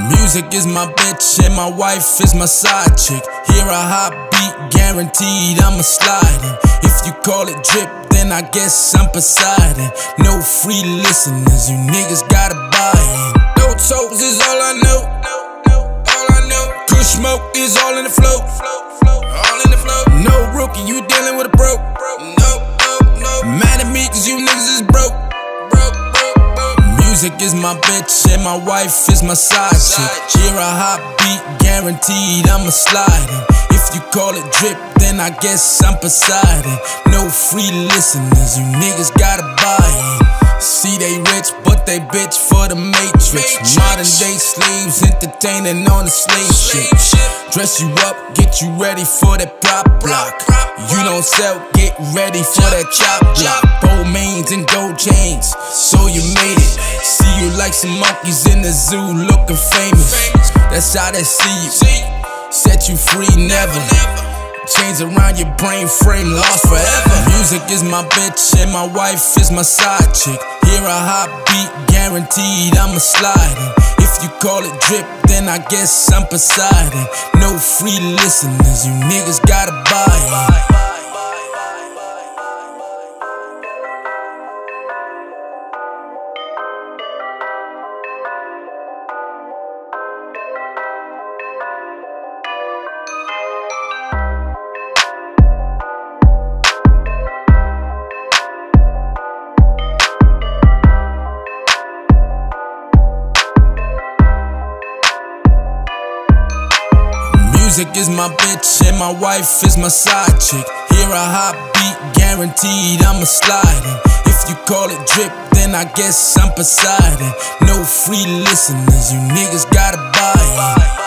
Music is my bitch and my wife is my side chick. Hear a hot beat, guaranteed I'ma slide in. If you call it drip, then I guess I'm Poseidon. No free listeners, you niggas gotta buy in. No toes is all I know. All I know. Kush smoke is all in the flow. All in the flow. No rookie, you dealing with a broke. No. Mad at me cause you niggas is broke. Music is my bitch and my wife is my side chick. Hear a hot beat, guaranteed I'ma slide in. If you call it drip, then I guess I'm Poseidon. No free listeners, you niggas gotta buy in. See they rich, but they bitch for the matrix. Modern day slaves entertaining on the slave shit. Dress you up, get you ready for that prop block. You don't sell, get ready for that chop block. Gold mains and gold chains, so you made it. See you like some monkeys in the zoo looking famous. That's how they see you, set you free never. Chains around your brain frame, lost forever. Music is my bitch and my wife is my side chick. Hear a hot beat, guaranteed I'ma slide in. If you call it drip, then I guess I'm Poseidon. No free listeners, you niggas gotta buy in. Music is my bitch and my wife is my side chick. Hear a hot beat, guaranteed I'ma slide in. If you call it drip, then I guess I'm Poseidon. No free listeners, you niggas gotta buy in.